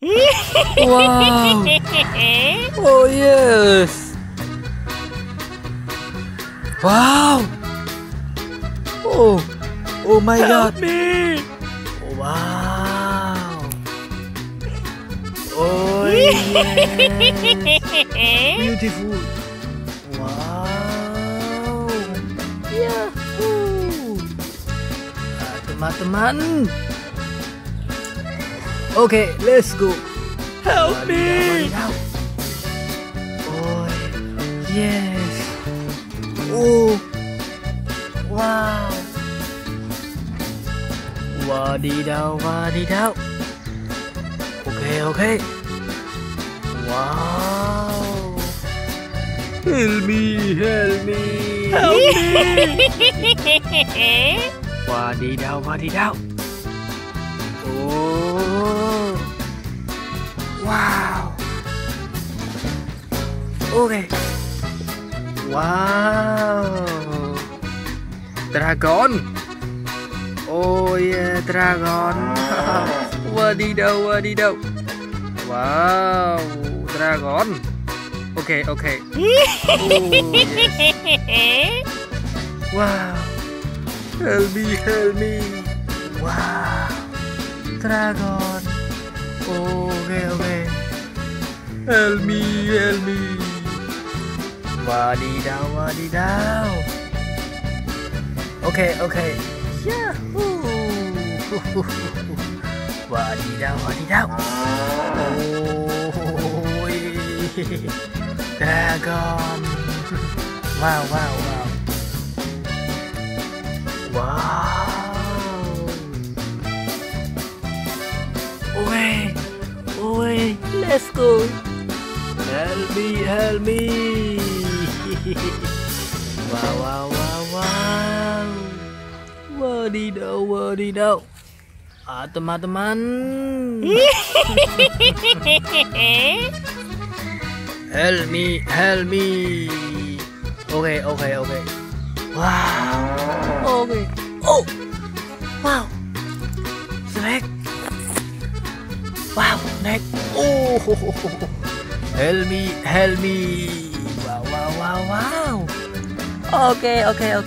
Wow. Oh yes. Wow. Oh my God. Help me! Wow. Oh yes. Beautiful. Wow. Yahoo. Nah, teman-teman. Oke, let's go. Help me! Oh yes. Oh. Wow. Wadidaw, wadidaw. Oke. Wow. Help me, help me. Help me! Wadidaw, wadidaw. Oh. Wow. Oke. Wow. Dragon. Oh yeah, dragon. Wadidaw, wadidaw. Wow, dragon. Oke. Oh, yes. Wow. Help me. Wow. Dragon. Oke. Help me. Wadidaw. Oke. Yahoo. Wadidaw. Oh, dragon. Wow. Oke, let's go. Help me. Wow. Wadidaw. Teman-teman. Help me. Oke. Wow. Oke. Oh. Wow. Snack. Wow, snack. Oh. Help me. Wow. Oke.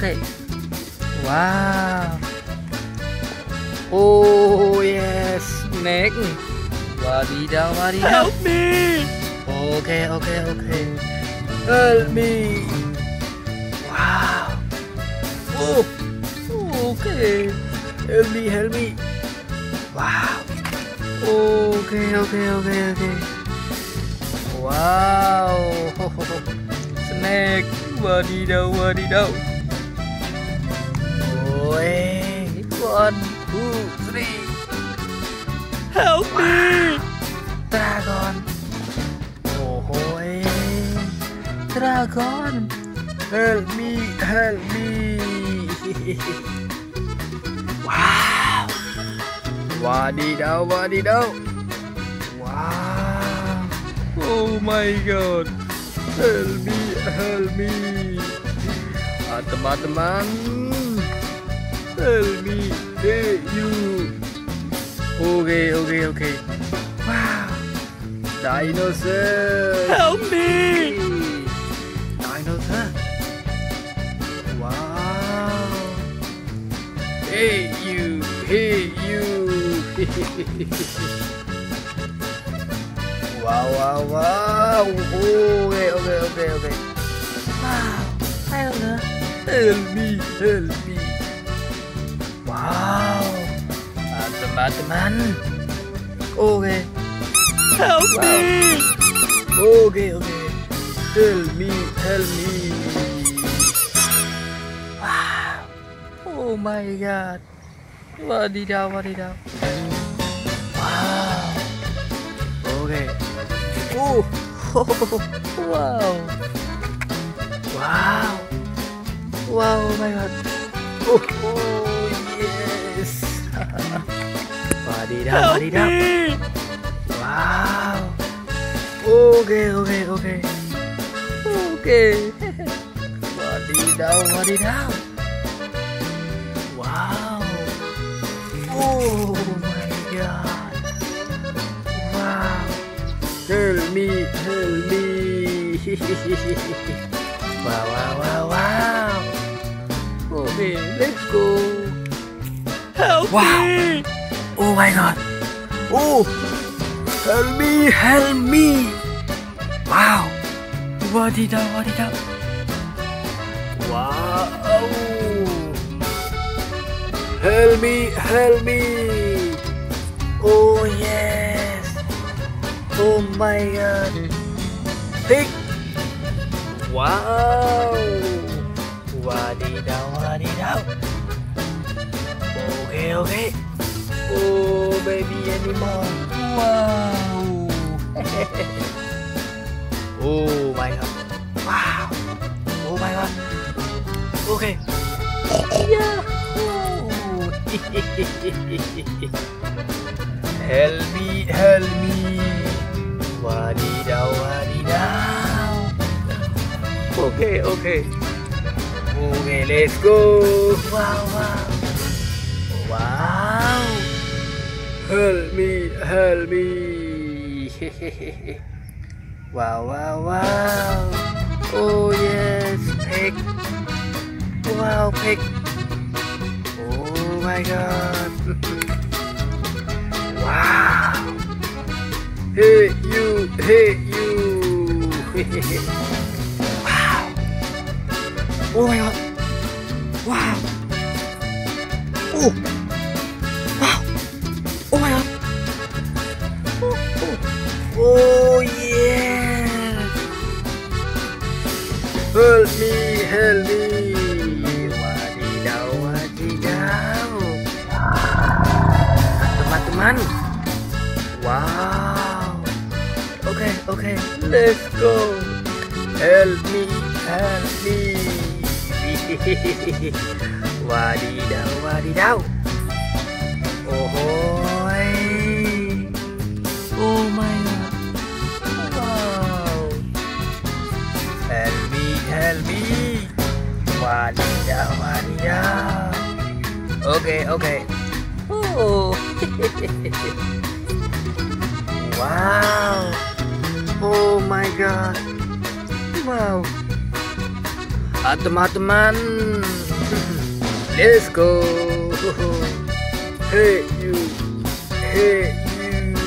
Wow. Oh yes, snack. Wadidaw. Help me! Oke. Help me. Wow. Oh. Oke. Help me. Wow. Oke. Wow. Snack. Wadidaw. Oh, 1, 2, 3. Help me! Dragon. Oh, dragon. Help me. Wow. Wadidaw. Wow. Oh my God. Help me. Teman-teman. Help me. Hey, you. Oke. Wow. Dinosaur. Help me! Dinosaur. Wow. Hey, you. Wow. Oke. Wow. Ayo. Help me. Wow. Teman-teman. Oke. Help me! Oke. Help me. Wow. Oh my God. Wadidaw. Wow. Oke. Wow, oh my God. Oh yes. Wadidaw. Wow. Oke. Wadidaw. Wow. Oh my God. Wow. help me. Wow, wow, wow, wow. Okay, let's go. Help Wow. me! Oh my god. Oh, help me, help me. Wow. Wadidaw, wadidaw. Wow. Help me, help me. Oh yes. Oh my god. Pig. Wow. Wadidaw, wadidaw. Okay, okay. Oh, baby animal. Wow. Oh my god. Wow. Oh my god. Okay. Yahoo. Help me, help me. Wadidaw, wadidaw. Okay, okay. Okay, let's go. Wow, wow. Wow. Help me, help me. Wow, wow, wow. Oh yes, pig. Wow, pig. Oh my god. Wow. Hey you, hey you. Wow. Oh my god. Wow. Oh. Wow. Oh my god. Oh yeah. Help me, help me. Wadidaw, wadidaw. Teman-teman. Wow. Okay, okay. Let's go. Help me, help me. Wadidaw, wadidaw. Ohoy. Oh my god. Wow. Help me, help me. Wadidaw, wadidaw. Okay, okay. Oh. Wow. Oh my god. Wow. Teman-teman. Let's go. Hey you. Hey you.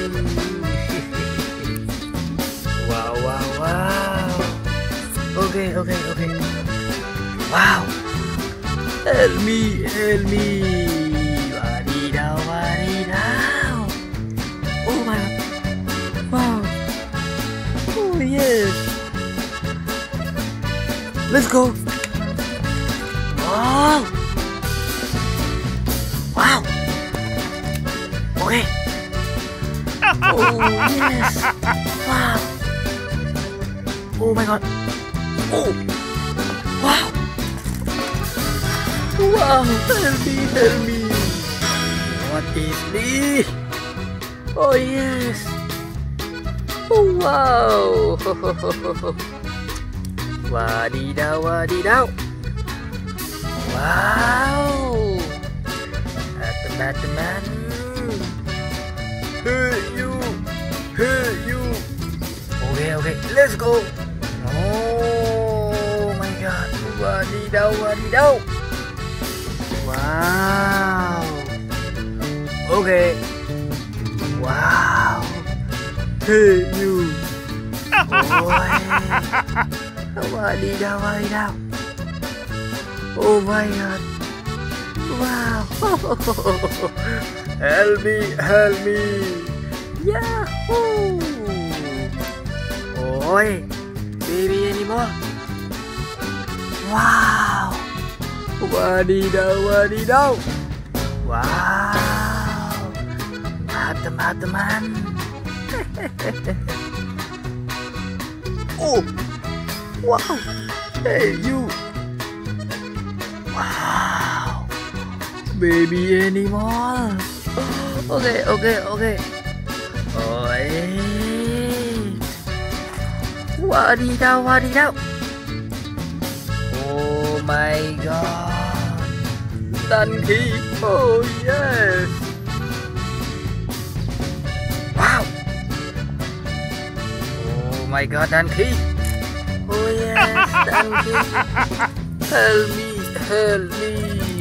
Wow, wow, wow. Okay, okay, okay. Wow. Help me, help me. Wadidaw, wadidaw. Oh my god. Wow. Oh yes. Let's go. Wow. Wow. Okay. Oh yes. Wow. Oh my god. Oh. Wow. Wow. Help me, help me. What is this? Oh yes. Oh wow. Wadidaw, wadidaw. Wow. Teman-teman. Hey you. Hey you. Okay, okay. Let's go. Oh my god. Wadidaw, wadidaw. Wow. Okay. Wow. Hey you. Oh, wadidaw, wadidaw. Oh my god. Wow. Help me, help me. Yahoo. Oi, baby animal. Wow. Wadidaw, wadidaw. Wow. Teman-teman. Oh. Wow. Hey you. Wow. Baby animal. Okay, okay, okay. Oi. Wadidaw, wadidaw. Oh my god. Thank you. Oh yes. Wow. my god, Danki. Oh yes, Danki. Help me, help me.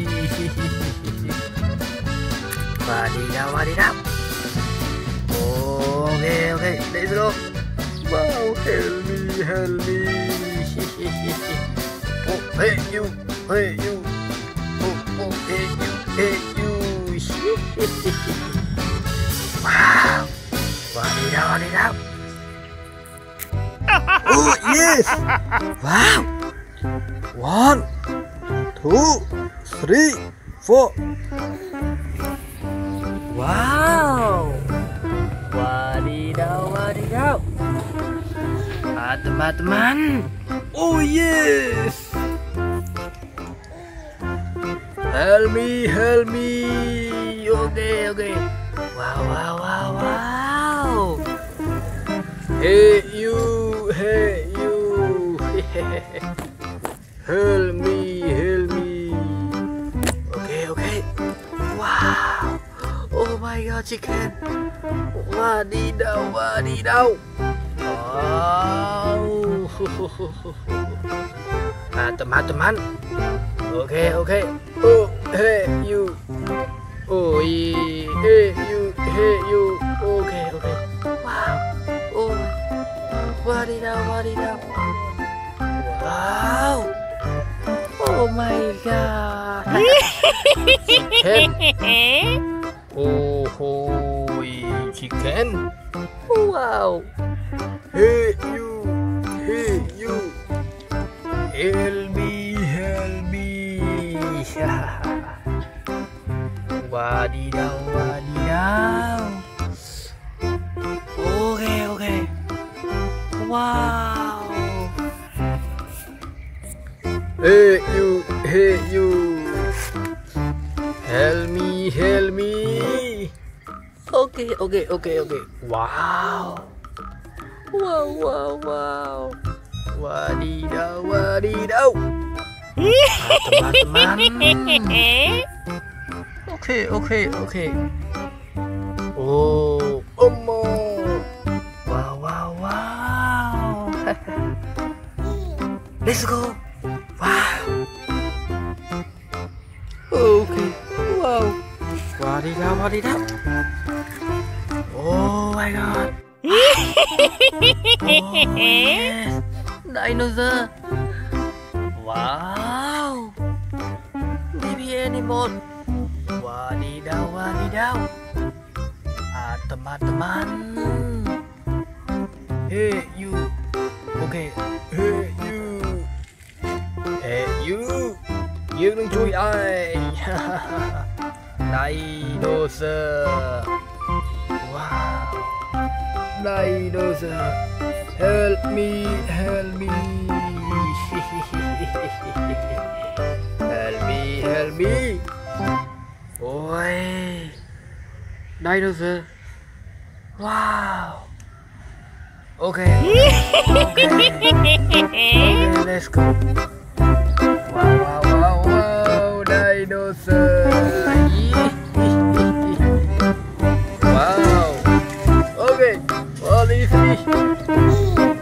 Wadidaw. Okay, let's go. Wow, help me. Oh, hey you. Oh, hey you. Wow, wadidaw. Oh yes. Wow. 1, 2, 3, 4. Wow. Wadidaw. Teman-teman. Oh yes. Help me. Okay. Wow. Hey you. Help me. Okay. Wow. Oh my god, chicken. Wadidaw. Wow. Nah, teman-teman. Okay. Oh, hey you. Oh, hey you. Okay. Wow. Oh, wadidaw. Wow. Oh my god. Chicken. Oh, chicken. Wow. Hey you. Help me. Wadidaw. Okay. Wow. Hey you. Help me. Okay. Wow. Wadidaw. Teman-teman. Okay. Oh, Omo. Wow. Let's go. Wow. Okay. Wow. Wadidaw. Oh my god. Oh yes. Dinosaur. Wow. Baby animal. Wadidaw. Teman-teman. Hey you. Okay. Hey you. You đừng chui ai. Dinosaur. Wow. Dinosaur. Help me. Help me. Ôi. Dinosaur. Wow. Okay, let's go. Wow, dinosaur. Wow. Okay, all is finished.